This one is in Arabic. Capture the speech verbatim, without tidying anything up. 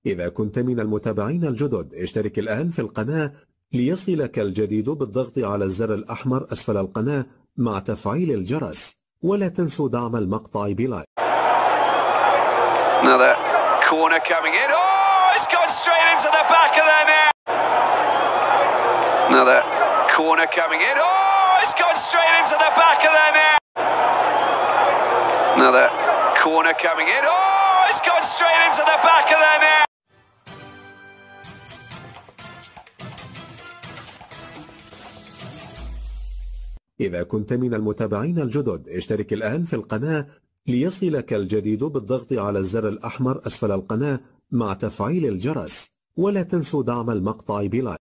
إذا كنت من المتابعين الجدد اشترك الآن في القناة ليصلك الجديد بالضغط على الزر الأحمر أسفل القناة مع تفعيل الجرس، ولا تنسوا دعم المقطع بلايك. Another corner coming in. Oh, it's gone straight into the back of the net. Another corner coming in. Oh, it's gone straight into the back of the net. Another corner coming in. Oh, it's gone straight into the back of the net. إذا كنت من المتابعين الجدد اشترك الآن في القناة ليصلك الجديد بالضغط على الزر الأحمر أسفل القناة مع تفعيل الجرس، ولا تنسوا دعم المقطع بلايك.